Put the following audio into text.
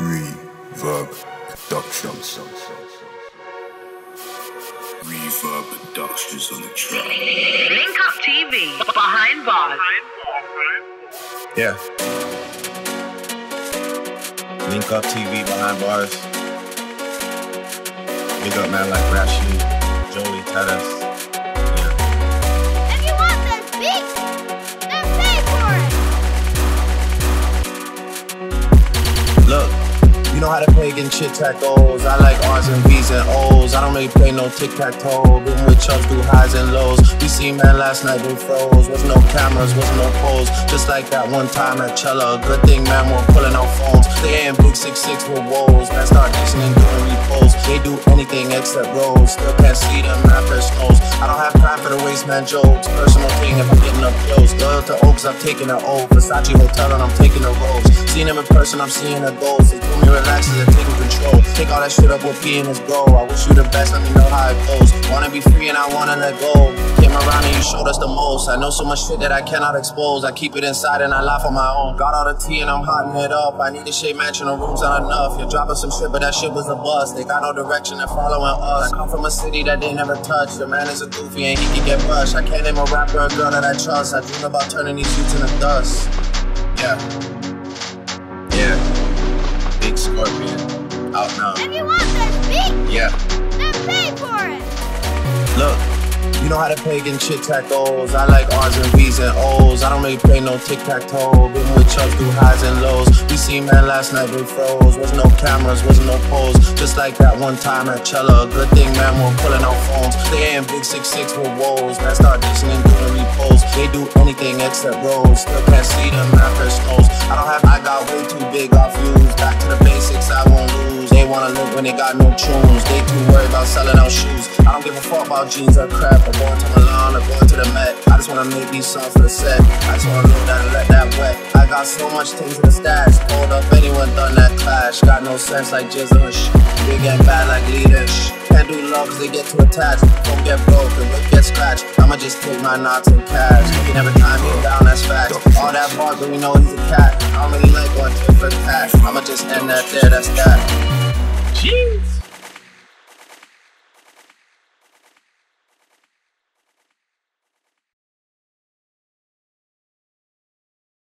Reverb Productions. Reverb Productions on the track. Link Up TV, behind bars. Yeah. Link Up TV, behind bars. Big up man like Rashid, Joey, Tadas. If you want this beat, then pay for it. Look, you know how to play against chit-tat-toes. I like R's and V's and O's. I don't really play no tic-tac-toe. Been with Chubbs, do highs and lows. We seen man last night, they froze. Was no cameras, was no pose. Just like that one time at Chella. Good thing man, we're pulling out phones. They ain't big 6'6" with woes. Man start dishing and doing repos. They do anything except rolls. Still can't see them after snows. I don't have time for the waste man jokes. Personal thing if I'm getting up close. Loyal to Oaks, I'm taking an O. Versace Hotel and I'm taking a rose. Seen him in person, I'm seeing a ghost. They told me relax as they're taking control. Take all that shit up with P and his go. I wish you the best, let me know how it goes. Wanna be free and I wanna let go. Came around and you showed us the most. I know so much shit that I cannot expose. I keep it inside and I laugh on my own. Got all the tea and I'm hotting it up. I need a shade mansion, the room's not enough. You're dropping some shit, but that shit was a bust. They got no direction, they're following us. I come from a city that they never touched. The man is a goofy and he can get brushed. I can't name a rapper or a girl that I trust. I dream about turning these youths into dust. Yeah. Yeah. Big Scorpion. Out now. If you want this beat, Yeah. then pay for it. Look, you know how to play against chit-tat-toes. I like R's and V's and O's. I don't really play no tic-tac-toe. Been with Chubbs, do highs and lows. We seen man last night, they froze. Was no cameras, was no pose. Just like that one time at Chella. Good thing man, we're pulling out phones. They ain't big 6'6" with woes. Man start dishing and doing repos. They do anything except rolls. Still can't see them after snows. I got way too big off views. Back to the basics, I won't lose. They wanna live when they got no tunes. They too worried about selling out shoes. I don't give a fuck about jeans or crap. Or going to Milan or going to the Met. I just wanna make these songs for the set. I just wanna know that and let that wet. I got so much things in the stash. Pulled up anyone done that clash. Got no sense like Jizzle and shit. Big and bad like leaders. Can't do love cause they get too attached. Don't get broke and whip get scratched. I'ma just take my knots in cash. You never time me down, that's facts. All that bark, but we know he's a cat. I don't really like going to for cash. I'ma just end that there, that's that. Jeez.